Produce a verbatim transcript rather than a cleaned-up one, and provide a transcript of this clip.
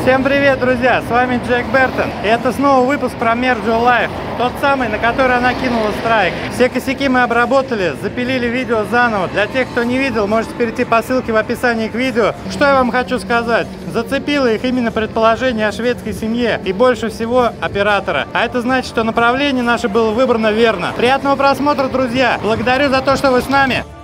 Всем привет, друзья! С вами Джек Бертон. И это снова выпуск про Merjo Life. Тот самый, на который она кинула страйк. Все косяки мы обработали, запилили видео заново. Для тех, кто не видел, можете перейти по ссылке в описании к видео. Что я вам хочу сказать? Зацепило их именно предположение о шведской семье и больше всего оператора. А это значит, что направление наше было выбрано верно. Приятного просмотра, друзья! Благодарю за то, что вы с нами!